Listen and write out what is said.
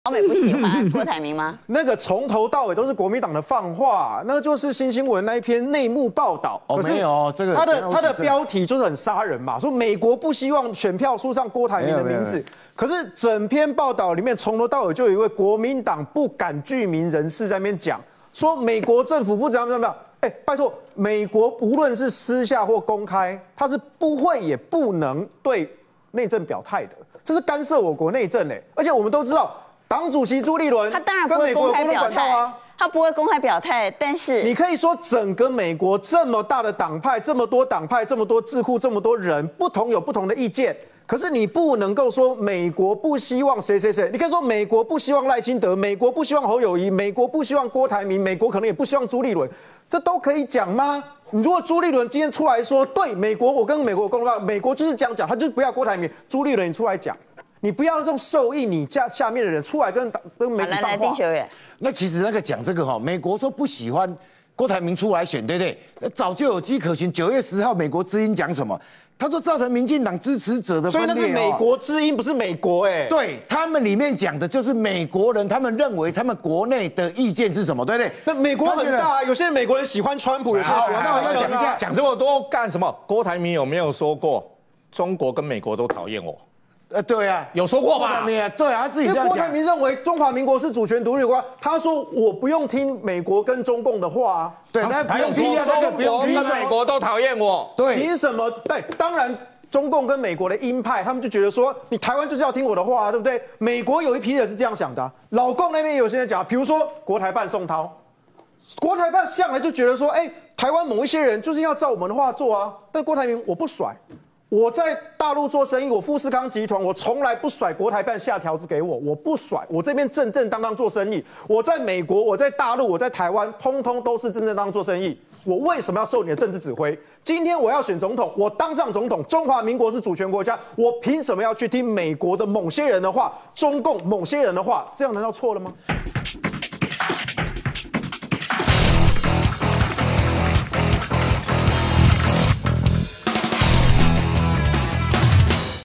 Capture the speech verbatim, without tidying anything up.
老美不喜欢郭台铭吗？ 那个从头到尾都是国民党的放话，那就是新新闻那一篇内幕报道。 哦， 可是没有这个， 他的他的标题就是很杀人嘛，说美国不希望选票输上郭台铭的名字。可是整篇报道里面从头到尾就有一位国民党不敢具名人士在那边讲，说美国政府不怎么怎么样。哎，拜托，美国无论是私下或公开，他是不会也不能对内政表态的，这是干涉我国内政哎。而且我们都知道。党主席朱立伦， 他当然不会公开表态啊，他不会公开表态，但是你可以说整个美国这么大的党派，这么多党派，这么多智库，这么多人，不同有不同的意见。可是你不能够说美国不希望谁谁谁，你可以说美国不希望赖清德，美国不希望侯友宜，美国不希望郭台铭，美国可能也不希望朱立伦，这都可以讲吗？你如果朱立伦今天出来说，对美国，我跟美国沟通，美国就是这样讲，他就是不要郭台铭，朱立伦你出来讲。你不要用受益你下下面的人出来跟跟媒体放话。来来，丁学远， 那其实那个讲这个哈，美国说不喜欢郭台铭出来选，对不对？那早就有迹可循。九月十号，美国之音讲什么？他说造成民进党支持者的分裂。所以那是美国之音，不是美国哎。 对他们里面讲的就是美国人，他们认为他们国内的意见是什么，对不对？ 那美国很大，有些美国人喜欢川普，有些人喜欢拜登。 讲一下，讲这么多干什么？郭台铭有没有说过中国跟美国都讨厌我？ 呃，对啊， 有说过吧？ 对啊，对啊，他自己这样讲。 郭台铭认为中华民国是主权独立国家，他说我不用听美国跟中共的话啊。 对，他不用听， 他就不用听，美国都讨厌我。 对， 凭什么？对，当然中共跟美国的鹰派，他们就觉得说，你台湾就是要听我的话啊，对不对？美国有一批人是这样想的、啊，老共那边也有些人讲，比如说国台办宋涛，国台办向来就觉得说，哎、欸，台湾某一些人就是要照我们的话做啊，但郭台铭我不甩。我在大陆做生意，我富士康集团，我从来不甩国台办下条子给我，我不甩，我这边正正当当做生意。我在美国，我在大陆，我在台湾，通通都是正正当当做生意。我为什么要受你的政治指挥？今天我要选总统，我当上总统，中华民国是主权国家，我凭什么要去听美国的某些人的话，中共某些人的话？这样难道错了吗？